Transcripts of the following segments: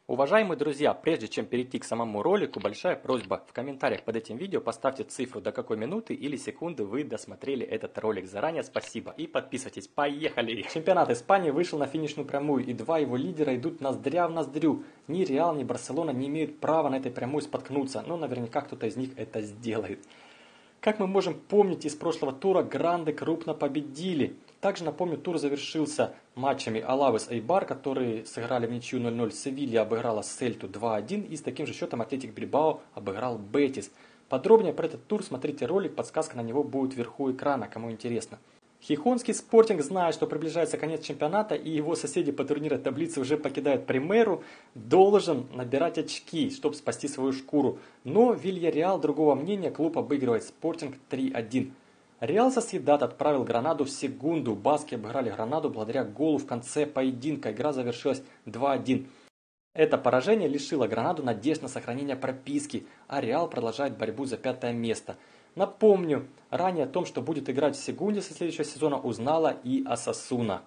Уважаемые друзья, прежде чем перейти к самому ролику, большая просьба в комментариях под этим видео поставьте цифру, до какой минуты или секунды вы досмотрели этот ролик. Заранее спасибо и подписывайтесь. Поехали! Чемпионат Испании вышел на финишную прямую, и два его лидера идут ноздря в ноздрю. Ни Реал, ни Барселона не имеют права на этой прямой споткнуться, но наверняка кто-то из них это сделает. Как мы можем помнить из прошлого тура, гранды крупно победили. Также напомню, тур завершился матчами Алавес Эйбар, которые сыграли в ничью 0-0. Севилья обыграла Сельту 2-1 и с таким же счетом Атлетик Бильбао обыграл Бетис. Подробнее про этот тур смотрите ролик, подсказка на него будет вверху экрана, кому интересно. Хихонский Спортинг, зная, что приближается конец чемпионата и его соседи по турнирной таблице уже покидают Примеру, должен набирать очки, чтобы спасти свою шкуру. Но Вильяреал другого мнения, клуб обыгрывает Спортинг 3-1. Реал Сосьедад отправил Гранаду в секунду. Баски обыграли Гранаду благодаря голу в конце поединка. Игра завершилась 2-1. Это поражение лишило Гранаду надежд на сохранение прописки, а Реал продолжает борьбу за пятое место. Напомню, ранее о том, что будет играть в Сегунде со следующего сезона, узнала и Осасуна.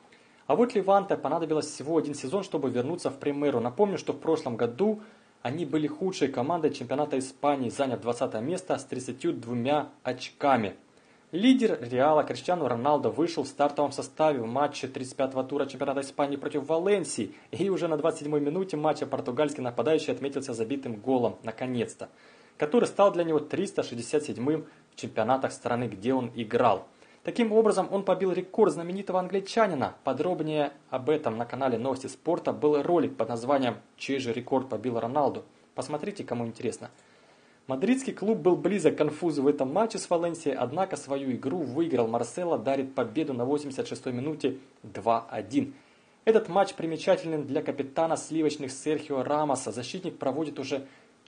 А вот Леванте понадобилось всего один сезон, чтобы вернуться в Примеру. Напомню, что в прошлом году они были худшей командой чемпионата Испании, заняв 20 место с 32 очками. Лидер Реала Криштиану Роналдо вышел в стартовом составе в матче 35-го тура чемпионата Испании против Валенсии. И уже на 27-й минуте матча португальский нападающий отметился забитым голом, наконец-то, который стал для него 367-м в чемпионатах страны, где он играл. Таким образом, он побил рекорд знаменитого англичанина. Подробнее об этом на канале Новости спорта был ролик под названием «Чей же рекорд побил Роналду?». Посмотрите, кому интересно. Мадридский клуб был близок к конфузу в этом матче с Валенсией, однако свою игру выиграл. Марсело дарит победу на 86-й минуте 2-1. Этот матч примечателен для капитана сливочных Серхио Рамоса. Защитник проводит уже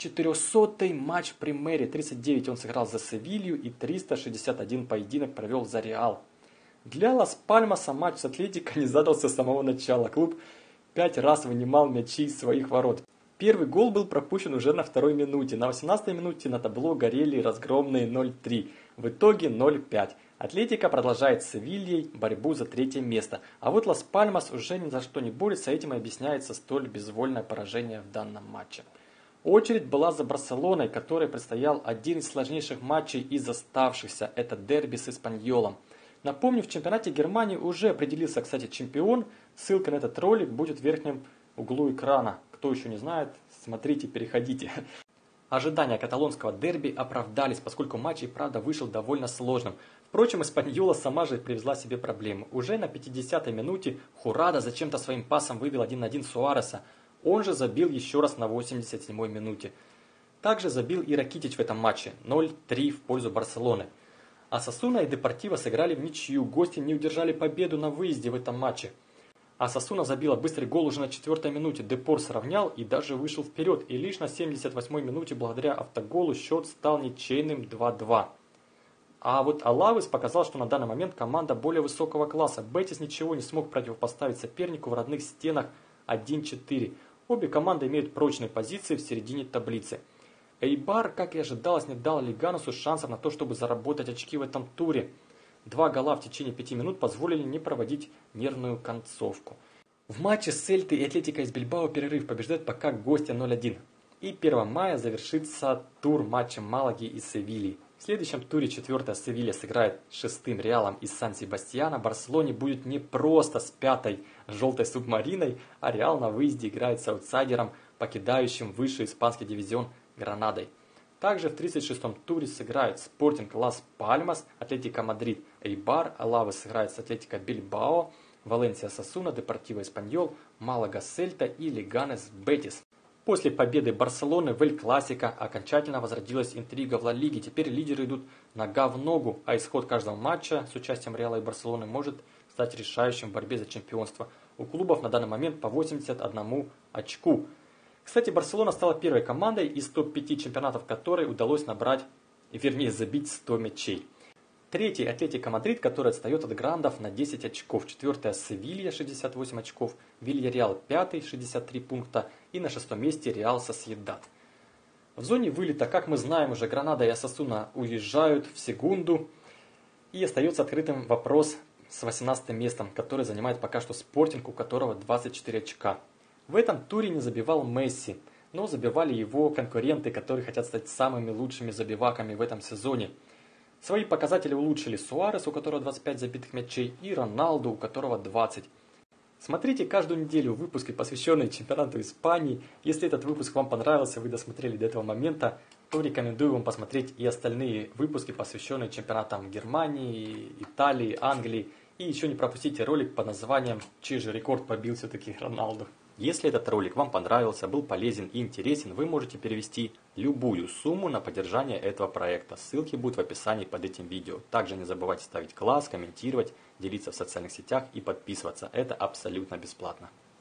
400-й матч в Примере. 39 он сыграл за Севилью и 361 поединок провел за Реал. Для Лас-Пальмаса матч с Атлетико не задался с самого начала. Клуб 5 раз вынимал мячи из своих ворот. Первый гол был пропущен уже на второй минуте. На 18-й минуте на табло горели разгромные 0-3. В итоге 0-5. Атлетико продолжает с Севильей борьбу за третье место. А вот Лас-Пальмас уже ни за что не борется. Этим и объясняется столь безвольное поражение в данном матче. Очередь была за Барселоной, которой предстоял один из сложнейших матчей из оставшихся. Это дерби с Эспаньолом. Напомню, в чемпионате Германии уже определился, кстати, чемпион. Ссылка на этот ролик будет в верхнем углу экрана. Кто еще не знает, смотрите, переходите. Ожидания каталонского дерби оправдались, поскольку матч и правда вышел довольно сложным. Впрочем, Эспаньола сама же привезла себе проблемы. Уже на 50-й минуте Хурада зачем-то своим пасом вывел 1-1 Суареса. Он же забил еще раз на 87-й минуте. Также забил и Ракитич в этом матче. 0-3 в пользу Барселоны. Осасуна и Депортиво сыграли в ничью. Гости не удержали победу на выезде в этом матче. Осасуна забила быстрый гол уже на 4-й минуте. Депор сравнял и даже вышел вперед. И лишь на 78-й минуте благодаря автоголу счет стал ничейным 2-2. А вот Алавес показал, что на данный момент команда более высокого класса. Бетис ничего не смог противопоставить сопернику в родных стенах 1-4. Обе команды имеют прочные позиции в середине таблицы. Эйбар, как и ожидалось, не дал Леганесу шансов на то, чтобы заработать очки в этом туре. 2 гола в течение 5 минут позволили не проводить нервную концовку. В матче с Сельтой и Атлетико из Бильбао перерыв побеждает пока гости 0-1. И 1 мая завершится тур матчем Малаги и Севильи. В следующем туре 4-я Севилья сыграет с 6-м Реалом из Сан-Себастьяна. Барселоне будет не просто с 5-й желтой субмариной, а Реал на выезде играет с аутсайдером, покидающим высший испанский дивизион Гранадой. Также в 36-м туре сыграют Спортинг Лас-Пальмас, Атлетико Мадрид, Эйбар, Алавес сыграет с Атлетико Бильбао, Валенсия Сосуна, Депортиво Эспаньол, Малага Сельта и Леганес Бетис. После победы Барселоны в Эль-Классико окончательно возродилась интрига в Ла Лиге. Теперь лидеры идут нога в ногу, а исход каждого матча с участием Реала и Барселоны может стать решающим в борьбе за чемпионство. У клубов на данный момент по 81 очку. Кстати, Барселона стала первой командой из топ-5 чемпионатов, которой удалось набрать, вернее забить 100 мячей. Третий Атлетико Мадрид, который отстает от грандов на 10 очков. 4-я Севилья 68 очков. Вильяреал 5-й 63 пункта. И на 6-м месте Реал Сосьедад. В зоне вылета, как мы знаем уже, Гранада и Осасуна уезжают в Сегунду. И остается открытым вопрос с 18-м местом, который занимает пока что Спортинг, у которого 24 очка. В этом туре не забивал Месси, но забивали его конкуренты, которые хотят стать самыми лучшими забиваками в этом сезоне. Свои показатели улучшили Суарес, у которого 25 забитых мячей, и Роналду, у которого 20. Смотрите каждую неделю выпуски, посвященные чемпионату Испании. Если этот выпуск вам понравился, вы досмотрели до этого момента, то рекомендую вам посмотреть и остальные выпуски, посвященные чемпионатам Германии, Италии, Англии. И еще не пропустите ролик под названием «Чей же рекорд побил все-таки Роналду?». Если этот ролик вам понравился, был полезен и интересен, вы можете перевести любую сумму на поддержание этого проекта. Ссылки будут в описании под этим видео. Также не забывайте ставить класс, комментировать, делиться в социальных сетях и подписываться. Это абсолютно бесплатно.